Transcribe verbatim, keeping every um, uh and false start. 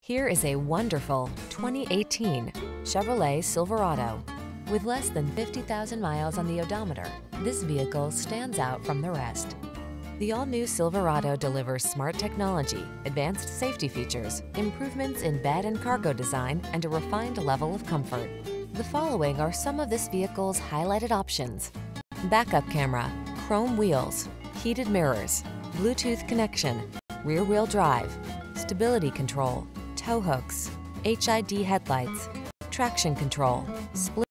Here is a wonderful twenty eighteen Chevrolet Silverado. With less than fifty thousand miles on the odometer, this vehicle stands out from the rest. The all-new Silverado delivers smart technology, advanced safety features, improvements in bed and cargo design, and a refined level of comfort. The following are some of this vehicle's highlighted options: backup camera, chrome wheels, heated mirrors, Bluetooth connection, rear-wheel drive, stability control, tow hooks, H I D headlights, traction control, split